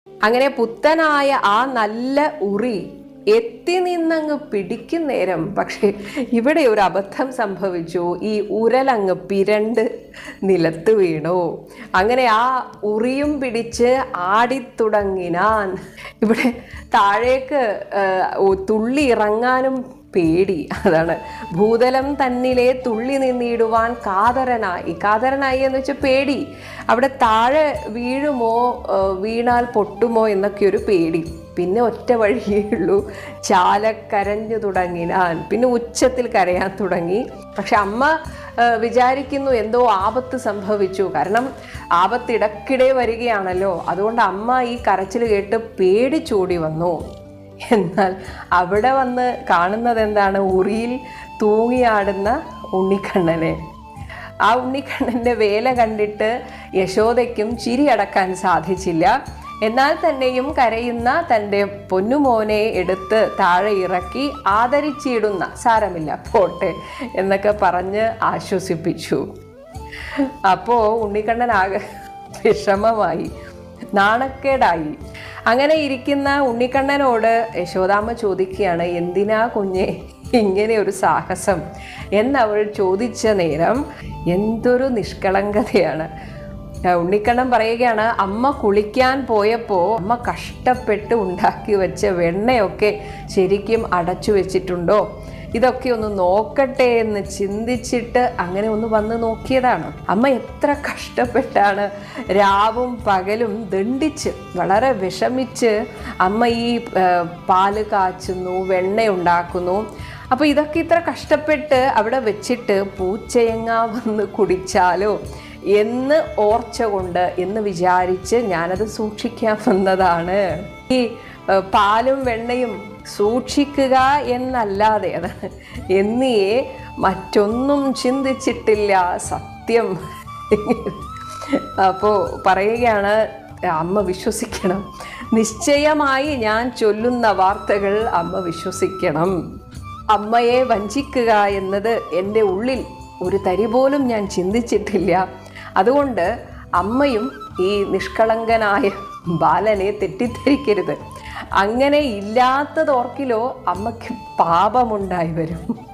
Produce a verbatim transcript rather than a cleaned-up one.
അങ്ങനെ പുത്തനായ ആ നല്ല ഉറി എത്തി നിന്നങ്ങ് പിടിക്കും നേരം പക്ഷെ ഇവിടെ ഒരു അബദ്ധം സംഭവിച്ചു. ഈ ഉരലങ്ങ് പിരണ്ട് നിലത്ത് വീണു. അങ്ങനെ ആ ഉറിയും പിടിച്ച് ആടിത്തുടങ്ങിനാൻ. ഇവിടെ താഴേക്ക് തുള്ളി ഇറങ്ങാനും പേടി. അതാണ് ഭൂതലം തന്നിലെ തുള്ളി നിന്നിടുവാൻ കാതരനായി. കാതരനായി എന്ന് വെച്ചാൽ പേടി. അവിടെ താഴെ വീഴുമോ, വീണാൽ പൊട്ടുമോ എന്നൊക്കെ ഒരു പേടി. പിന്നെ ഒറ്റ വഴിയേ ഉള്ളൂ, ചാലക്കരഞ്ഞു തുടങ്ങിനാൻ. പിന്നെ ഉച്ചത്തിൽ കരയാൻ തുടങ്ങി. പക്ഷെ അമ്മ വിചാരിക്കുന്നു എന്തോ ആപത്ത് സംഭവിച്ചു. കാരണം ആപത്ത് ഇടയ്ക്കിടെ വരികയാണല്ലോ. അതുകൊണ്ട് അമ്മ ഈ കരച്ചിൽ കേട്ട് പേടിച്ചോടി വന്നു. എന്നാൽ അവിടെ വന്ന് കാണുന്നത് എന്താണ്? ഉറിയിൽ തൂങ്ങിയാടുന്ന ഉണ്ണിക്കണ്ണനെ. ആ ഉണ്ണിക്കണ്ണൻ്റെ വേല കണ്ടിട്ട് യശോദയ്ക്കും ചിരി അടക്കാൻ സാധിച്ചില്ല. എന്നാൽ തന്നെയും കരയുന്ന തൻ്റെ പൊന്നുമോനെ എടുത്ത് താഴെ ഇറക്കി ആദരിച്ചിടുന്ന, സാരമില്ല പോട്ടെ എന്നൊക്കെ പറഞ്ഞ് ആശ്വസിപ്പിച്ചു. അപ്പോൾ ഉണ്ണിക്കണ്ണനാകെ വിഷമമായി, നാണക്കേടായി. അങ്ങനെ ഇരിക്കുന്ന ഉണ്ണിക്കണ്ണനോട് യശോദാമ്മ ചോദിക്കുകയാണ്, എന്തിനാ കുഞ്ഞെ ഇങ്ങനെ ഒരു സാഹസം എന്നവൾ ചോദിച്ച നേരം എന്തൊരു നിഷ്കളങ്കതയാണ്. ഉണ്ണിക്കണ്ണൻ പറയുകയാണ്, അമ്മ കുളിക്കാൻ പോയപ്പോൾ അമ്മ കഷ്ടപ്പെട്ട് ഉണ്ടാക്കി വെച്ച വെണ്ണയൊക്കെ ശരിക്കും അടച്ചു വെച്ചിട്ടുണ്ടോ, ഇതൊക്കെ ഒന്ന് നോക്കട്ടെ എന്ന് ചിന്തിച്ചിട്ട് അങ്ങനെ ഒന്ന് വന്ന് നോക്കിയതാണ്. അമ്മ എത്ര കഷ്ടപ്പെട്ടാണ് രാവും പകലും ദണ്ഡിച്ച് വളരെ വിഷമിച്ച് അമ്മ ഈ പാല് കാച്ചുന്നു, വെണ്ണ ഉണ്ടാക്കുന്നു. അപ്പോൾ ഇതൊക്കെ ഇത്ര കഷ്ടപ്പെട്ട് അവിടെ വെച്ചിട്ട് പൂച്ചയങ്ങ വന്ന് കുടിച്ചാലോ എന്ന് ഓർച്ച കൊണ്ട് എന്ന് വിചാരിച്ച് ഞാനത് സൂക്ഷിക്കാൻ വന്നതാണ്. ഈ പാലും വെണ്ണയും സൂക്ഷിക്കുക എന്നല്ലാതെ അതാണ് എന്നിയെ മറ്റൊന്നും ചിന്തിച്ചിട്ടില്ല സത്യം. അപ്പോൾ പറയുകയാണ്, അമ്മ വിശ്വസിക്കണം, നിശ്ചയമായി ഞാൻ ചൊല്ലുന്ന വാർത്തകൾ അമ്മ വിശ്വസിക്കണം. അമ്മയെ വഞ്ചിക്കുക എന്നത് എൻ്റെ ഉള്ളിൽ ഒരു തരി പോലും ഞാൻ ചിന്തിച്ചിട്ടില്ല. അതുകൊണ്ട് അമ്മയും ഈ നിഷ്കളങ്കനായ ബാലനെ തെറ്റിദ്ധരിക്കരുത്. അങ്ങനെ ഇല്ലാത്തതോർക്കിലോ അമ്മയ്ക്ക് പാപമുണ്ടായി വരും.